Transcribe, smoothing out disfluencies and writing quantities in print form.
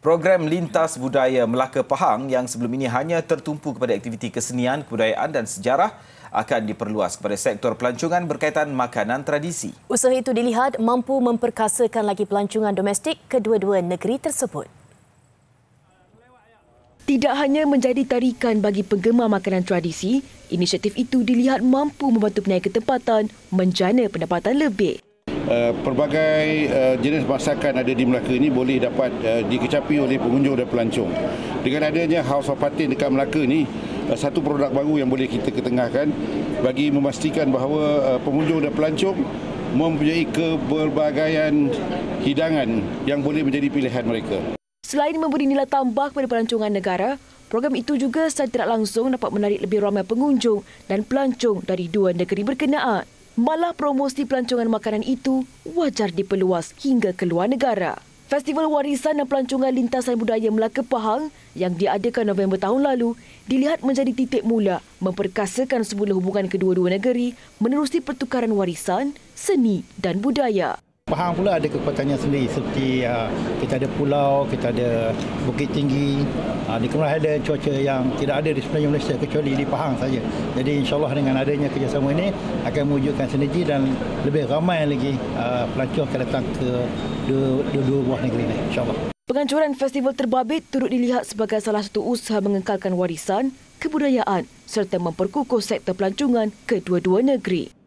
Program Lintas Budaya Melaka Pahang yang sebelum ini hanya tertumpu kepada aktiviti kesenian, kebudayaan dan sejarah akan diperluas kepada sektor pelancongan berkaitan makanan tradisi. Usaha itu dilihat mampu memperkasakan lagi pelancongan domestik kedua-dua negeri tersebut. Tidak hanya menjadi tarikan bagi penggemar makanan tradisi, inisiatif itu dilihat mampu membantu penaik ketempatan menjana pendapatan lebih. Pelbagai jenis masakan ada di Melaka ini boleh dapat dikecapi oleh pengunjung dan pelancong. Dengan adanya House of Patin dekat Melaka ini, satu produk baru yang boleh kita ketengahkan bagi memastikan bahawa pengunjung dan pelancong mempunyai keberbagaian hidangan yang boleh menjadi pilihan mereka. Selain memberi nilai tambah kepada pelancongan negara, program itu juga secara tidak langsung dapat menarik lebih ramai pengunjung dan pelancong dari dua negeri berkenaan. Malah promosi pelancongan makanan itu wajar diperluas hingga ke luar negara. Festival Warisan dan Pelancongan Lintasan Budaya Melaka Pahang yang diadakan November tahun lalu dilihat menjadi titik mula memperkasakan semula hubungan kedua-dua negeri menerusi pertukaran warisan, seni dan budaya. Pahang pula ada kekuatannya sendiri seperti kita ada pulau, kita ada bukit tinggi. Di Kementerian ada cuaca yang tidak ada di sebenarnya Malaysia kecuali di Pahang saja. Jadi insyaAllah dengan adanya kerjasama ini akan mewujudkan sinergi dan lebih ramai lagi pelancong akan datang ke dua buah negeri ini insyaAllah. Penganjuran festival terbabit turut dilihat sebagai salah satu usaha mengekalkan warisan, kebudayaan serta memperkukuh sektor pelancongan kedua-dua negeri.